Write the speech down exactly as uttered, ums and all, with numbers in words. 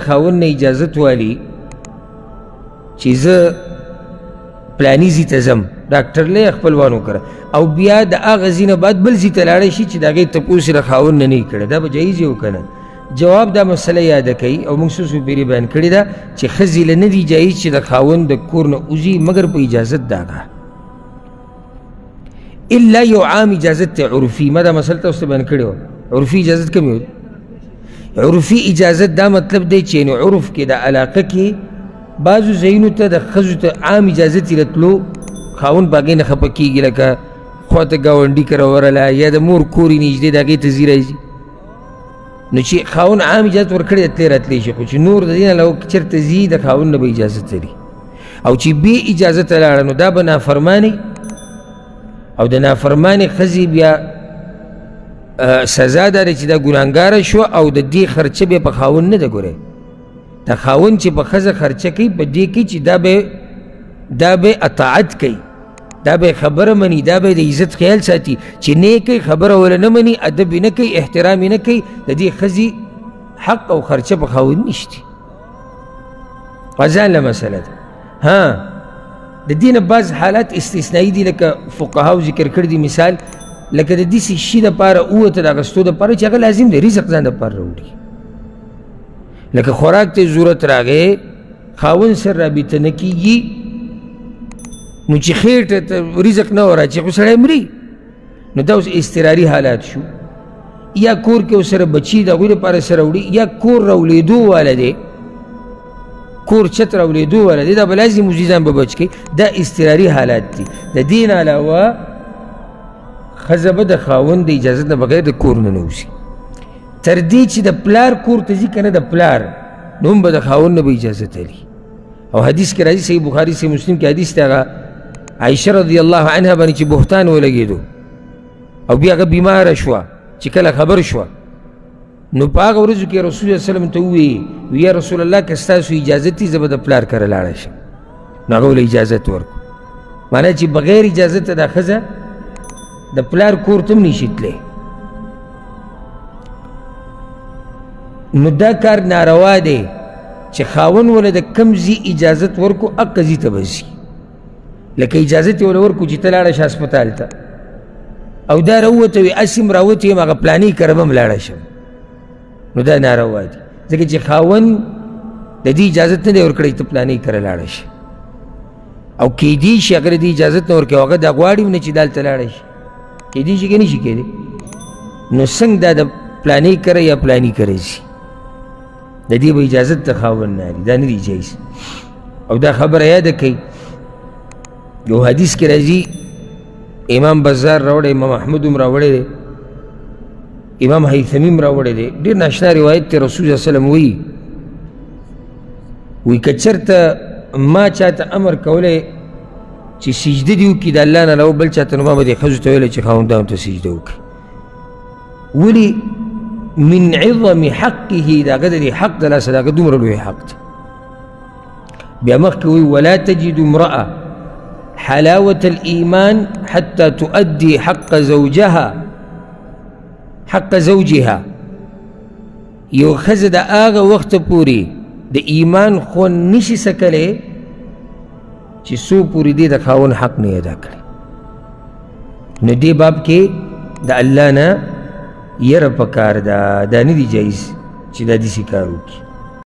خاوند نه اجازت والی چې زه پلاني ځای ته ځم ډاکټر له یې خپلوان وکړه او بیا د هغه ځای نه بعد بل ځای ته لاړی شي چې د هغې تپوس یې له خاوند نه نه یې کړی دا به جایز یې که نه جواب دا مسله یاده کوي او موږ څه څو پیرې بیان کړې ده چې ښځې له نه دي جایز چې د خاوند د کور نه وځي مګر په اجازت د هغه الا یو عام اجازت ته عرفي ما دا مسله تاسو ته بیان کړې وه عرفي اجازت کوم یو عرفي اجازت دا مطلب دی چې یعنې عرف کې د علاقه کې بعضو ځایونو ته د ښځو ته عام اجازت یې راتلو خاوند په هغې نه خفه کېږي لکه خوا ته ګاونډي کره ورله یا د مور کور یې نږدې د هغې ته ځي راځي نو چې خاوند عام اجازت ورکړی د تلې راتلی شي خو چې نور د دې نه علاوه چېرته ځي د خاوند نه به اجازت لري او چې بې اجازته لاړه نو دا به نافرماني او د نافرمانې ښځې بیا سزا دا دی چې دا ګناهګاره شوه او د دې خرچه بیا په خاوند نه ده ګورئ دا خاوند چې په ښځه خرچه کوي په دې کې چې دا به دا به اطاعت کوي دا به خبره مني دا به د عزت خیال ساتي چې نه کوي خبره ولا نه مني ادب نه کوي احترام نه کوي د دې ښځې حق او خرچه په خاوند نشته غزان له مسله ده ها د دې نه بعض حالات استثنایي دي لکه فقهاو ذکر کړي دي مثال لکه د داسې شي دپاره ووته د اخیستو دپاره چې هغه لازم دی رزق ځان دپاره راوړي لکه خوراک ته ضرورت راغی خاوند سره رابطه نه کېږي نو چې خېټه ته رزق نه وراچي خو سړی مري نو دا اوس اضطراري حالات شو یا کور کې ورسره بچي د هغوی لپاره سره وړي یا کور راولېدو واله دی کور چت راولېدو واله دی دا به لازم وځي ځان به بچ کوي دا اضطراري حالات دي د دې نه علاوه ښځه به د خاوند د اجازت نه بغیر د کور نه نه وځي تر دې چې د پلار کور ته ځي که نه د پلار نو هم به د خاوند نه به اجازت لري او حدیث کې راځي صحیح بخاري صحیح مسلم کې حدیث دی هغه عایشه رضی الله عنها باندې چې بهتان ولګېدو او بیا هغه بیماره شوه چې کله خبر شوه نو په هغه ورځو کې رسول الله وسلم ته وویې وی یا رسول الله که ستاسو اجازت وي زه به د پلار کره لاړه شم نو هغه ولې اجازت ورکړو معنی چې بغیر اجازته دا ښځه د پلار کور ته هم نشي تللی نو دا کار ناروا دی چې خاوند وله د کم ځي اجازت ورکو هغه ځي ته به ځي لکه اجازت یې وله ورکو چې ته لاړه شه هسپتال ته او دا راووته وي هسې م راوتی یم هغه پلاني کره به م لاړه شم نو دا ناروا دي ځکه چې خاوند د دې اجازت نه دی ورکړی ته پلاني کره لاړه شه او کیدی شي اگر دې اجازت نه ورکوي هغه دا غواړي نه چې دلته لاړه شي کیدی شي که نه شي کیدی نو څنګه دا د پلاني کره یا پلاني کره ځي د دې به اجازت د خاوند نه دا نه دی جایز او دا خبره یاده کوي یو حدیث کې راځي امام بزار راوړی امام احمد هم راوړی دی امام حیثمي هم راوړی دی ډېر ناشنا روایت دی رسول صلی وسلم وایي وایي که چېرته ما چاته امر کولی چې سجده دې وکړي د الله نه علاوه بل چاته نو ما به دې ښځو ته ویلی چې خاوندانو ته سجده وکړي ولې من عظم حقه دا هغه د دې حق د لاسه د هغه دومره لوی حق دی بیا مخکې وایي ولا تجد امرأة حلاوة الإيمان حتى تؤدي حق زوجها حق زوجها یو ښځه د هغه وخته پورې د ایمان خوند نشي سکلی چې څو پورې دې د خاوند حق نه ادا کړي نو دې باب کې د الله نه یره پکار ده دا نه دي جایز چې دا داسې کار وکړي